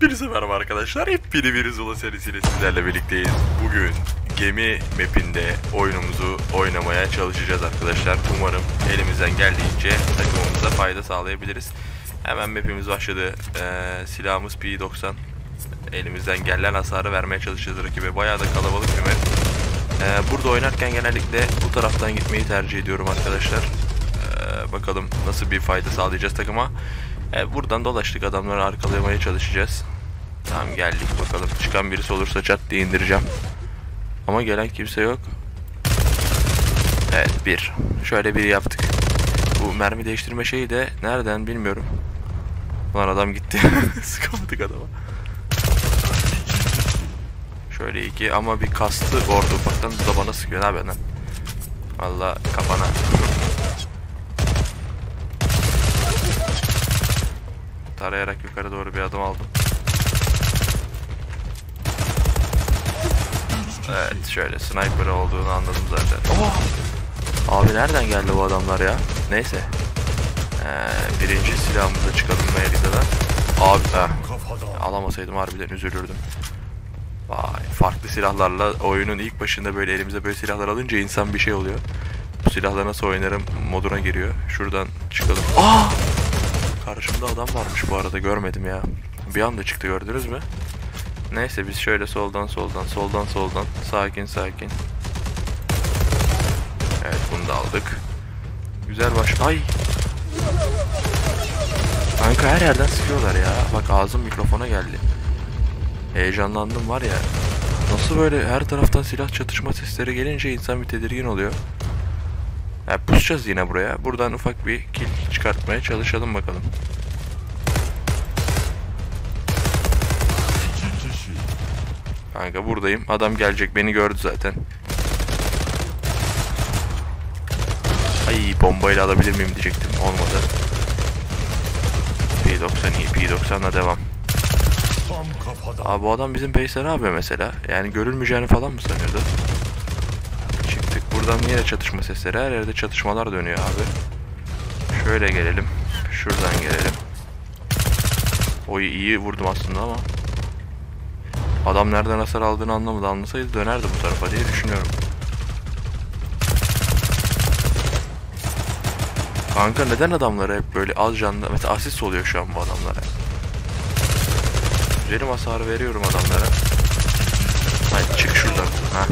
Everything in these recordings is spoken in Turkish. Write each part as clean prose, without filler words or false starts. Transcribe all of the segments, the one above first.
Hepinize merhaba arkadaşlar. Hepini bir Zula serisiyle sizlerle birlikteyiz. Bugün gemi mapinde oyunumuzu oynamaya çalışacağız arkadaşlar. Umarım elimizden geldiğince takımımıza fayda sağlayabiliriz. Hemen mapimiz başladı. Silahımız P90. Elimizden gelen hasarı vermeye çalışacağız rakibe. Bayağı da kalabalık bir map. Burada oynarken genellikle bu taraftan gitmeyi tercih ediyorum arkadaşlar. Bakalım nasıl bir fayda sağlayacağız takıma. Buradan dolaştık, adamları arkalamaya çalışacağız. Tamam, geldik bakalım. Çıkan birisi olursa çat diye indireceğim. Ama gelen kimse yok. Evet, bir. Şöyle bir yaptık. Bu mermi değiştirme şeyi de nereden bilmiyorum. Lan adam gitti. Sıkamadık adama. Şöyle iki ama bir kastı orada ufaktan da bana sıkıyor. Ne haber lan? Valla kafana. Tarayarak yukarı doğru bir adım aldım. Evet, şöyle sniper olduğunu anladım zaten. Oh! Abi nereden geldi bu adamlar ya? Neyse. Birinci silahımıza çıkalım Meride'den. Abi alamasaydım harbiden üzülürdüm. Vay, farklı silahlarla oyunun ilk başında böyle elimize böyle silahlar alınca insan bir şey oluyor. Bu silahla nasıl oynarım moduna giriyor. Şuradan çıkalım. Aa! Karşımda adam varmış bu arada, görmedim ya. Bir anda çıktı, gördünüz mü? Neyse biz şöyle soldan sakin. Evet, bunu da aldık. Güzel baş. Ay! Kanka her yerden sıkıyorlar ya. Bak ağzım mikrofona geldi. Heyecanlandım var ya. Nasıl böyle her taraftan silah çatışma sesleri gelince insan bir tedirgin oluyor. Pusacağız yine buraya. Buradan ufak bir kill çıkartmaya çalışalım bakalım. Kanka buradayım. Adam gelecek, beni gördü zaten. Ay, bombayla alabilir miyim diyecektim. Olmadı. P90 iyi. P90'la devam. Abi bu adam bizim base'e ne yapıyor mesela? Yani görülmeyeceğini falan mı sanıyordu? Çıktık. Buradan yine çatışma sesleri. Her yerde çatışmalar dönüyor abi. Şöyle gelelim. Şuradan gelelim. Oy, iyi vurdum aslında ama adam nereden hasar aldığını anlamadı. Anlasaydı dönerdi bu tarafa diye düşünüyorum. Kanka neden adamlara hep böyle az canlı, mesela asist oluyor şu an bu adamlara. Güzelim hasarı veriyorum adamlara. Haydi çık şuradan. Ha.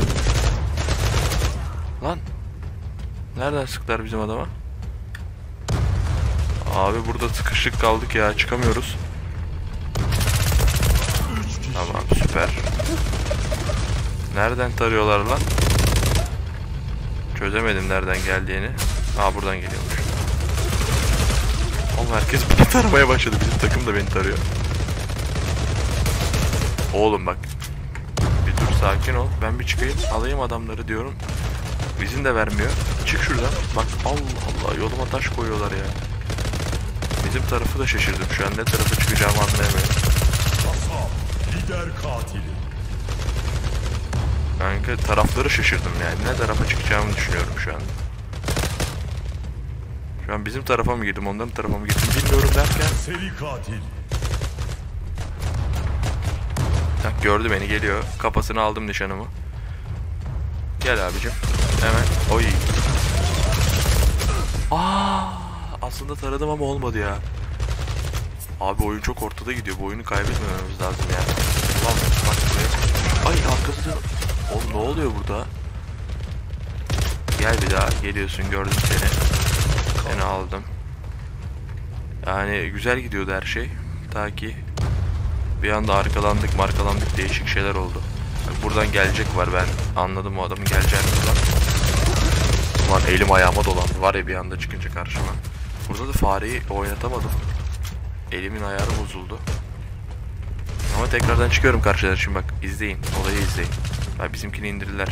Lan. Nereden sıktılar bizim adama? Abi burada sıkışık kaldık ya, çıkamıyoruz. Tamam, süper. Nereden tarıyorlar lan? Çözemedim nereden geldiğini. Buradan geliyormuş. Oğlum herkes beni taramaya başladı. Bizim takım da beni tarıyor. Oğlum bak. Bir dur, sakin ol. Ben bir çıkayım alayım adamları diyorum. İzin de vermiyor. Çık şuradan. Bak Allah Allah, yoluma taş koyuyorlar ya. Bizim tarafı da şaşırdım şu an. Ne tarafa çıkacağımı anlayamıyorum. Lider katili. Kanka tarafları şaşırdım yani. Ne tarafa çıkacağımı düşünüyorum şu an. Şu an bizim tarafa mı girdim, onların tarafa mı girdim bilmiyorum derken. Seri katil. Gördü beni, geliyor. Kafasını aldım nişanımı. Gel abicim. Hemen. Oy. Aslında taradım ama olmadı ya. Abi oyun çok ortada gidiyor. Bu oyunu kaybetmememiz lazım ya. Ulan bak buraya. Ay arkasında. Oğlum ne oluyor burada? Gel bir daha. Geliyorsun, gördüm seni. Seni aldım. Yani güzel gidiyordu her şey. Ta ki bir anda arkalandık değişik şeyler oldu. Buradan gelecek var, ben anladım o adamın geleceğini buradan. Ulan elim ayağıma dolandı var ya bir anda çıkınca karşıma. Burada da fareyi oynatamadım. Elimin ayarı bozuldu. Ama tekrardan çıkıyorum karşıdan, şimdi bak izleyin, olayı izleyin. Bizimkini indirdiler.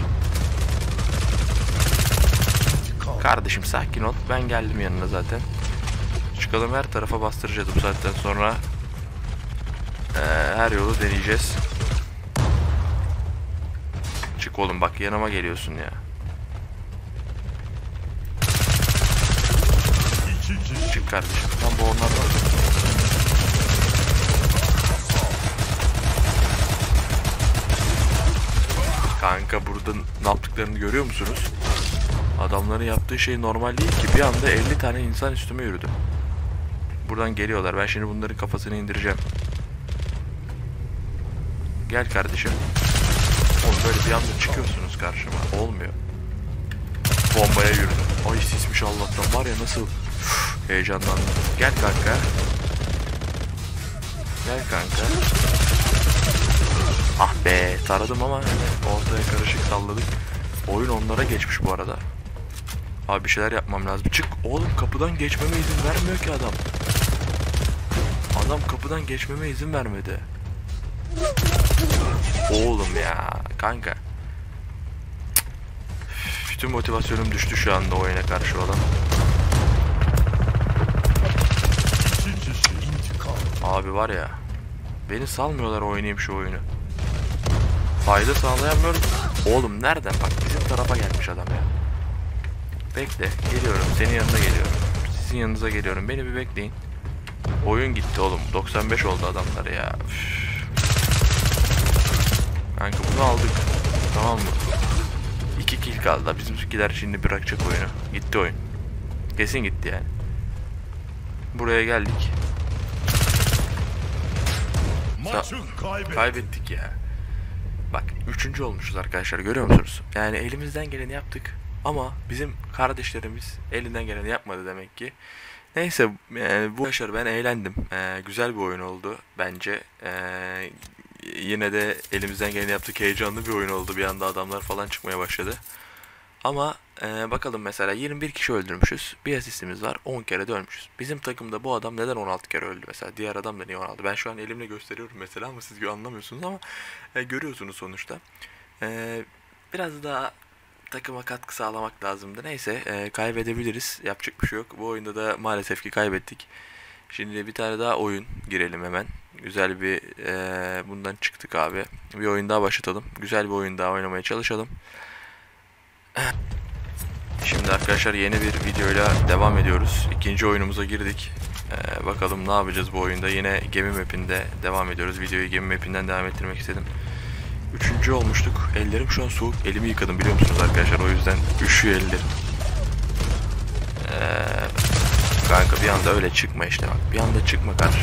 Kardeşim sakin ol, ben geldim yanına zaten. Çıkalım, her tarafa bastıracağız bu saatten sonra. Her yolu deneyeceğiz. Çık oğlum, bak yanıma geliyorsun ya. Çık kardeşim. Tam bu onlardan. Kanka burada ne yaptıklarını görüyor musunuz? Adamların yaptığı şey normal değil ki. Bir anda 50 tane insan üstüme yürüdü. Buradan geliyorlar. Ben şimdi bunların kafasını indireceğim. Gel kardeşim. Oğlum böyle bir anda çıkıyorsunuz karşıma. Olmuyor. Bombaya yürüdüm. Ay sismiş Allah'tan var ya, nasıl heyecanlandım. Gel kanka. Gel kanka. Ah be, taradım ama ortaya karışık salladık. Oyun onlara geçmiş bu arada. Abi bir şeyler yapmam lazım. Çık oğlum, kapıdan geçmeme izin vermiyor ki adam. Adam kapıdan geçmeme izin vermedi. Oğlum ya kanka. Bütün motivasyonum düştü şu anda oyuna karşı olan. Abi var ya, beni salmıyorlar oynayayım şu oyunu. Fayda sağlayamıyorum. Oğlum nereden, bak bizim tarafa gelmiş adam ya. Bekle, geliyorum, senin yanına geliyorum. Sizin yanınıza geliyorum, beni bir bekleyin. Oyun gitti oğlum, 95 oldu adamlar ya. Üff. Kanka bunu aldık, tamam mı? 2 kill kaldı, bizimkiler şimdi bırakacak oyunu. Gitti oyun, kesin gitti yani. Buraya geldik. Kaybettik ya. Bak 3. olmuşuz arkadaşlar, görüyor musunuz? Yani elimizden geleni yaptık ama bizim kardeşlerimiz elinden geleni yapmadı demek ki. Neyse bu arkadaşlar, ben eğlendim. Güzel bir oyun oldu bence. Yine de elimizden geleni yaptık, heyecanlı bir oyun oldu. Bir anda adamlar falan çıkmaya başladı. Ama bakalım, mesela 21 kişi öldürmüşüz. Bir asistimiz var, 10 kere de ölmüşüz. Bizim takımda bu adam neden 16 kere öldü mesela? Diğer adam da niye 16? Ben şu an elimle gösteriyorum mesela ama siz anlamıyorsunuz ama görüyorsunuz sonuçta. Biraz daha takıma katkı sağlamak lazımdı. Neyse kaybedebiliriz. Yapacak bir şey yok. Bu oyunda da maalesef ki kaybettik. Şimdi bir tane daha oyun girelim hemen. Güzel bir bundan çıktık abi. Bir oyun daha başlatalım. Güzel bir oyun daha oynamaya çalışalım. Şimdi arkadaşlar yeni bir videoyla devam ediyoruz. İkinci oyunumuza girdik. Bakalım ne yapacağız bu oyunda. Yine gemi mapinde devam ediyoruz. Videoyu gemi mapinden devam ettirmek istedim. 3. olmuştuk. Ellerim şu an soğuk. Elimi yıkadım biliyor musunuz arkadaşlar. O yüzden üşüyor ellerim. Kanka bir anda öyle çıkma işte bak. Bir anda çıkma kardeşim.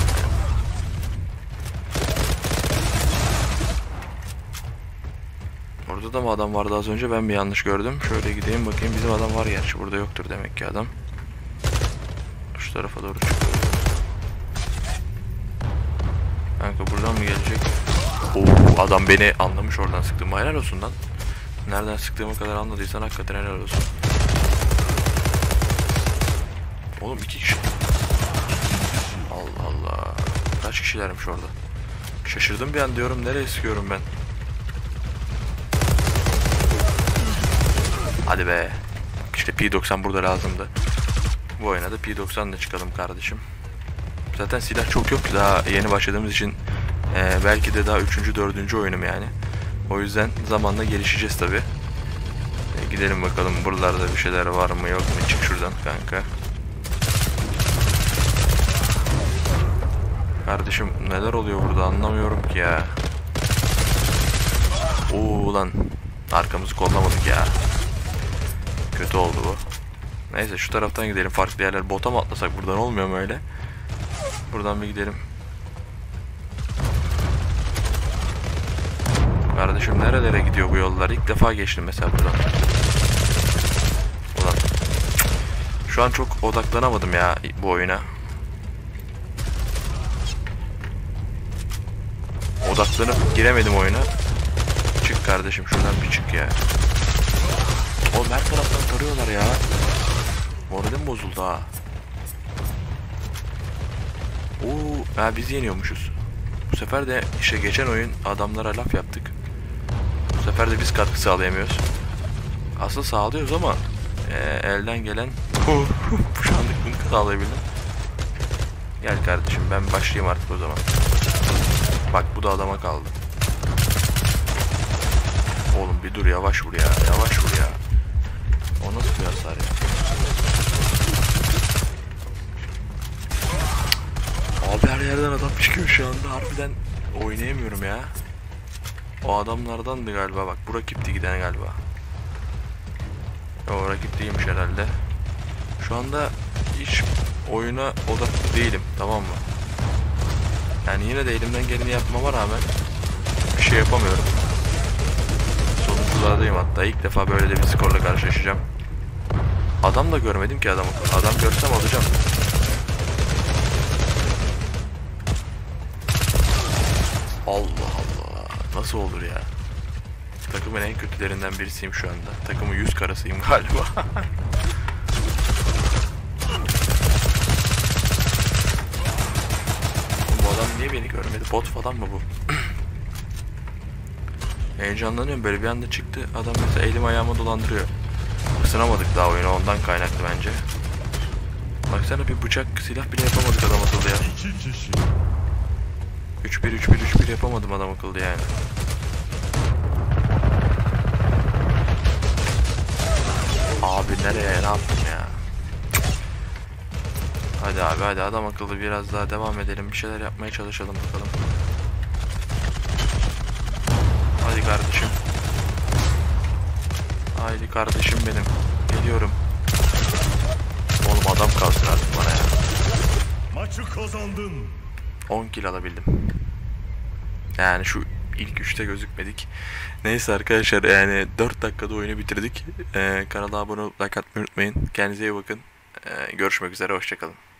Orada da mı adam vardı az önce? Ben mi yanlış gördüm? Şöyle gideyim bakayım. Bizim adam var gerçi. Burada yoktur demek ki adam. Şu tarafa doğru çıkıyor. Kanka buradan mı gelecek? Oo, adam beni anlamış, oradan sıktım. Helal olsun lan. Nereden sıktığımı kadar anladıysan hakikaten helal olsun. Oğlum 2 kişi. Allah Allah. Kaç kişilermiş orada? Şaşırdım bir an, diyorum nereye sıkıyorum ben? Hadi be. İşte P90 burada lazımdı. Bu oyuna da P90 ile çıkalım kardeşim. Zaten silah çok yok, daha yeni başladığımız için belki de daha 3. 4. oyunum yani. O yüzden zamanla gelişeceğiz tabi. Gidelim bakalım buralarda bir şeyler var mı yok mu? Çık şuradan kanka. Kardeşim neler oluyor burada anlamıyorum ki ya. Oo lan, arkamızı kollamadık ya. Kötü oldu bu. Neyse şu taraftan gidelim, farklı yerler. Bota mı atlasak, buradan olmuyor mu öyle? Buradan bir gidelim. Kardeşim nerelere gidiyor bu yollar? İlk defa geçtim mesela buradan. Ulan. Şu an çok odaklanamadım ya bu oyuna. Odaklanıp giremedim oyuna. Çık kardeşim şuradan bir çık ya. Oğlum her taraftan tarıyorlar ya. Moralim bozuldu ha. Oo, biz yeniyormuşuz. Bu sefer de işte geçen oyun adamlara laf yaptık. Bu sefer de biz katkı sağlayamıyoruz. Aslında sağlıyoruz ama elden gelen şu anlık bunu sağlayabildim. Gel kardeşim ben başlayayım artık o zaman. Bak bu da adama kaldı. Oğlum bir dur, yavaş vur ya, yavaş vur ya. O nasıl bir hasar ya? Abi her yerden adam çıkıyor şu anda, harbiden oynayamıyorum ya. O adamlardandı galiba, bak bu rakipti giden galiba. O rakip değilmiş herhalde. Şu anda hiç oyuna odaklı değilim, tamam mı? Yani yine de elimden geleni yapmama rağmen bir şey yapamıyorum. Sonunculardayım hatta, ilk defa böyle de bir skorla karşılaşacağım. Adam da görmedim ki adamı. Adam görsem alacağım. Allah Allah. Nasıl olur ya? Takımın en kötülerinden birisiyim şu anda. Takımın 100 karasıyım galiba. Bu adam niye beni görmedi? Bot falan mı bu? Heyecanlanıyorum, böyle bir anda çıktı. Adam mesela elim ayağıma dolandırıyor. Isınamadık daha oyunu, ondan kaynaklı bence. Baksana, bir bıçak silah bile yapamadık adam akıllı ya. 3-1 yapamadım adam akıllı yani. Abi nereye, ne yaptım ya? Hadi abi, hadi adam akıllı biraz daha devam edelim. Bir şeyler yapmaya çalışalım bakalım. Hadi kardeşim. Haydi kardeşim benim. Geliyorum. Oğlum adam kalsın artık bana ya. Maçı kazandın. 10 kill alabildim. Yani şu ilk 3'te gözükmedik. Neyse arkadaşlar, yani 4 dakikada oyunu bitirdik. Kanala abone olup like atmayı unutmayın. Kendinize iyi bakın. Görüşmek üzere, hoşçakalın.